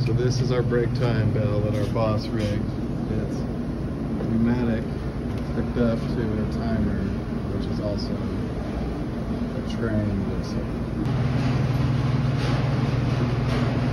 So this is our break time bell that our boss rigged. It's pneumatic, hooked up to a timer, which is also a train whistle.